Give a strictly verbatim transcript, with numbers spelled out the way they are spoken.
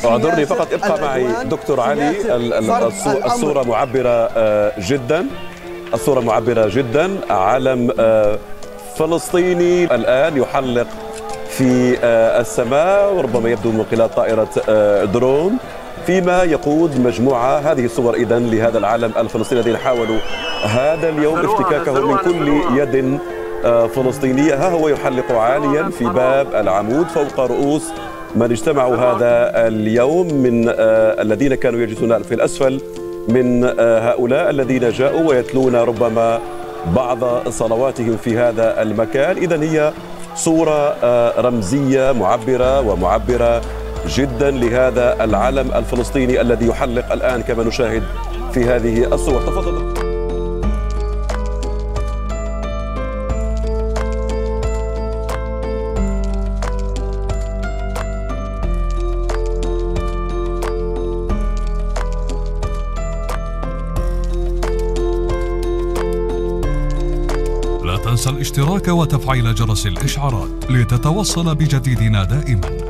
اعذرني فقط، ابقى معي دكتور علي. الصورة معبرة جدا، الصورة معبرة جدا. علم فلسطيني الآن يحلق في السماء، وربما يبدو من خلال طائرة درون، فيما يقود مجموعة. هذه الصور إذن لهذا العلم الفلسطيني الذين حاولوا هذا اليوم افتكاكه من كل يد فلسطينية. ها هو يحلق عاليا في باب العمود فوق رؤوس من اجتمعوا هذا اليوم، من الذين كانوا يجلسون في الأسفل، من هؤلاء الذين جاءوا ويتلون ربما بعض صلواتهم في هذا المكان. إذن هي صورة رمزية معبرة ومعبرة جدا لهذا العلم الفلسطيني الذي يحلق الآن كما نشاهد في هذه الصور. تفضل. لا تنسى الاشتراك وتفعيل جرس الإشعارات لتتوصل بجديدنا دائما.